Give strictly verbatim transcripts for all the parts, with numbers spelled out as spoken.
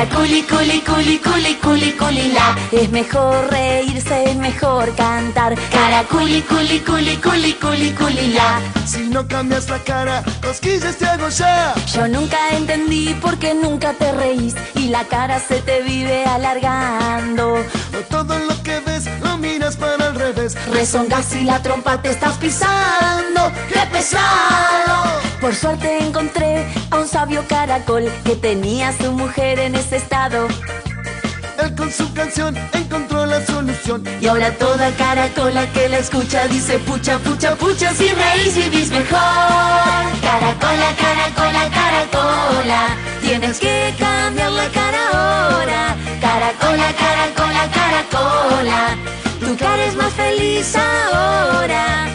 Caraculi, culi, culi, culi, culi, culi, la. Es mejor reírse, es mejor cantar. Caraculi, culi, culi, culi, culi, culi, la. Si no cambias la cara, cosquillas te hago ya. Yo nunca entendí por qué nunca te reís y la cara se te vive alargando. O todo lo que ves lo miras para el revés. Rezongas y la trompa te estás pisando. ¡Qué pesado! Por suerte encontré a un sabio caracol que tenía a su mujer en ese estado. Él con su canción encontró la solución. Y ahora toda caracola que la escucha dice pucha, pucha, pucha, si reís vivís mejor. Caracola, caracola, caracola, tienes que cambiar la cara ahora. Caracola, caracola, caracola, tu cara es más feliz ahora.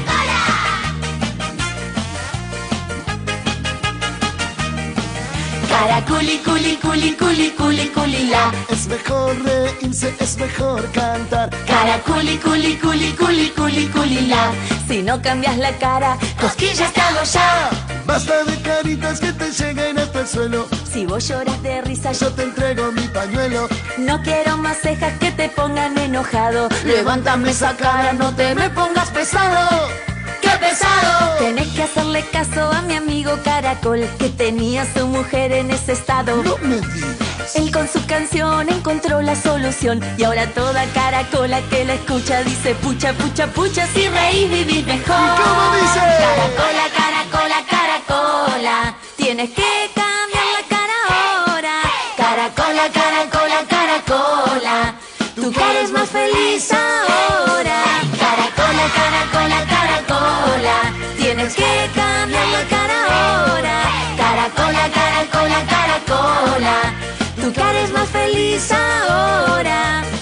Caraculi, culi, culi, culi, culi, culi, la. Es mejor reírse, es mejor cantar. Caraculi, culi, culi, culi, culi, culi, la. Si no cambias la cara, cosquillas te hago ya. Basta de caritas que te lleguen hasta el suelo. Si vos lloras de risa, yo Yo te entrego mi pañuelo. no quiero más cejas que te pongan enojado. Levántame esa cara, no te me pongas pesado. ¡Qué pesado! Tenés que hacerle caso a mi amigo Caracol, que tenía a su mujer en ese estado. No me digas. Él con su canción encontró la solución. Y ahora toda caracola que la escucha dice pucha, pucha, pucha, si reís vivís mejor. ¿Y cómo dice? Caracola, caracola, caracola, tienes que cambiar la cara ahora. Caracola, caracola, caracola, tu cara es más feliz ahora. Caracola, caracola, caracola, tienes que cambiar la cara ahora. Caracola, caracola, caracola, tu cara es más feliz ahora.